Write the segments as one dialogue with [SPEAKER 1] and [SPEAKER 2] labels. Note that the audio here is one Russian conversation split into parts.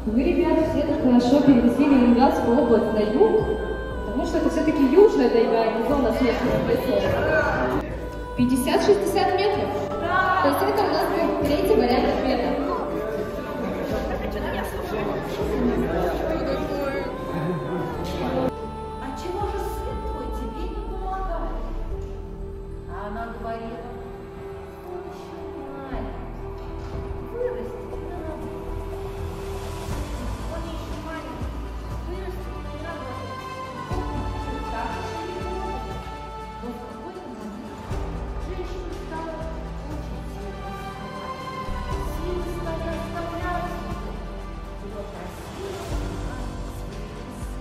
[SPEAKER 1] Вы, ребята, все так хорошо перенесли Ленинградскую область на юг, потому что это все-таки южная тайга, а не зона снежных лесов. 50-60 метров. То есть это у нас был третий вариант ответа.
[SPEAKER 2] А чего же сын твой тебе не помогает? А она говорила, он еще маленький, вырастет и наработает. Он еще маленький, вырастет и наработает. Так же и было. Но в какой-то момент женщина стала очень сильно уставать. Силы свои оставляла себе и попросила своего сына.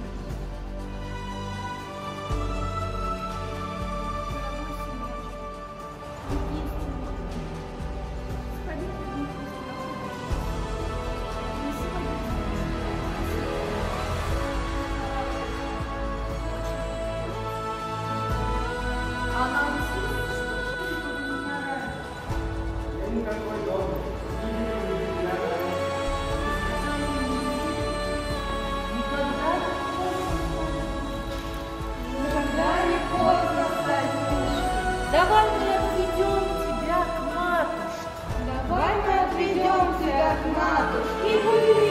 [SPEAKER 2] Давай мы отведем тебя к матушке.
[SPEAKER 3] Давай мы отведем тебя к матушке.
[SPEAKER 2] И будем